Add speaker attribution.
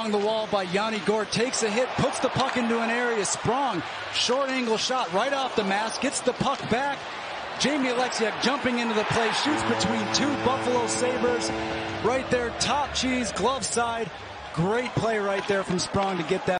Speaker 1: along the wall by Yanni Gourde. Takes a hit, puts the puck into an area. Sprong, short angle shot right off the mask. Gets the puck back. Jamie Oleksiak jumping into the play. Shoots between two Buffalo Sabres. Right there, top cheese, glove side. Great play right there from Sprong to get that.